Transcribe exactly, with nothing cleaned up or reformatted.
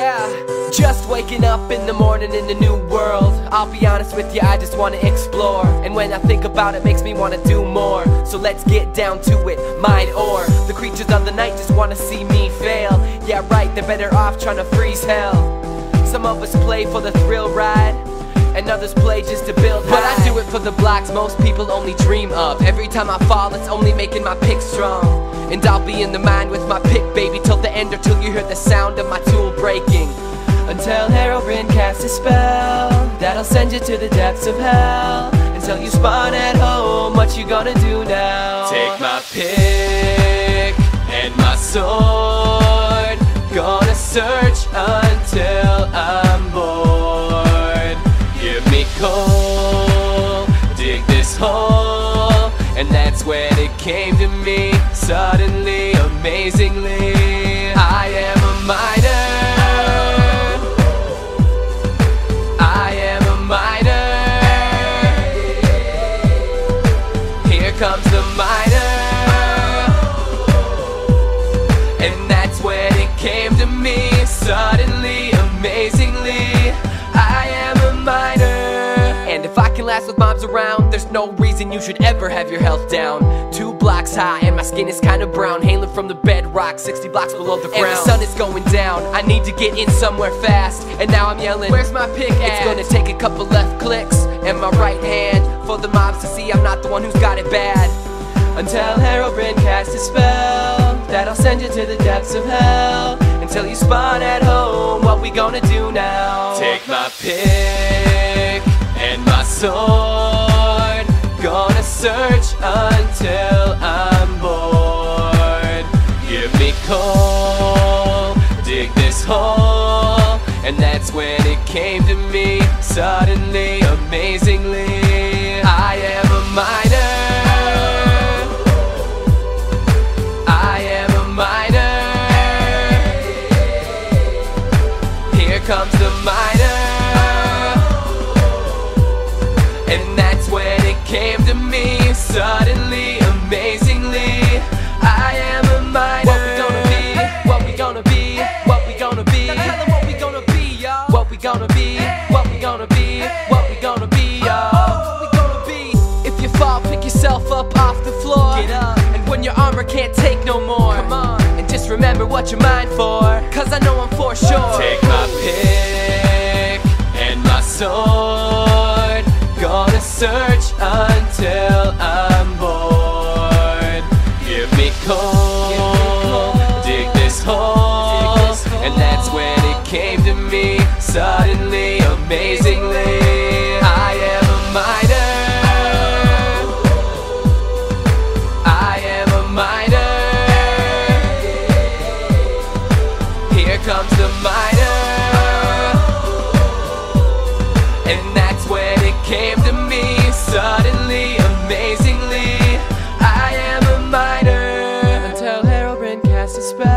Yeah, just waking up in the morning in a new world. I'll be honest with you, I just wanna explore. And when I think about it, makes me wanna do more. So let's get down to it, mind or the creatures of the night just wanna see me fail. Yeah right, they're better off trying to freeze hell. Some of us play for the thrill ride, and others play just to build high. But I do it for the blocks most people only dream of. Every time I fall, it's only making my pick strong. And I'll be in the mind with my pick, baby, till the end, or till you hear the sound of my tool breaking. Until Herobrine casts a spell that'll send you to the depths of hell. Until you spawn at home, what you gonna do now? Take my pick and my sword, gonna search until I'm bored. Give me coal, dig this hole, and that's when it came to me. Suddenly, amazingly, I am a miner. I am a miner. Here comes the miner. And that's when it came to me. Suddenly, amazingly, I am a miner. And if I can last with mobs around, there's no reason you should ever have your health down. Two blocks high and my skin is kinda brown, hailing from the bedrock, sixty blocks below the ground. And the sun is going down, I need to get in somewhere fast. And now I'm yelling, where's my pick at? It's gonna take a couple left clicks and my right hand for the mobs to see I'm not the one who's got it bad. Until Herobrine casts a spell that'll send you to the depths of hell. Until you spawn at home, what we gonna do now? Take my pick and my sword, gonna search until I'm bored. Give me coal, dig this hole, and that's when it came to me. Suddenly, amazingly, I am a miner. I am a miner. Here comes the miner. And that's when it came to me. Suddenly, amazingly, I am a miner. What we gonna be? What we gonna be? What we gonna be? Now tell them what we gonna be, y'all. What we gonna be? What we gonna be? What we gonna be, y'all. What we gonna be? If you fall, pick yourself up off the floor. Get up. And when your armor can't take no more, come on. And just remember what you're mine for, cause I know I'm for sure. Take my pick and my sword, gonna search until I'm bored. Give me coal, dig this hole, and that's when it came to me. Suddenly, amazingly, I am a miner. I am a miner. Here comes the miner. And that's when it came to me. Suddenly, amazingly, I am a miner. Until Herobrine casts a spell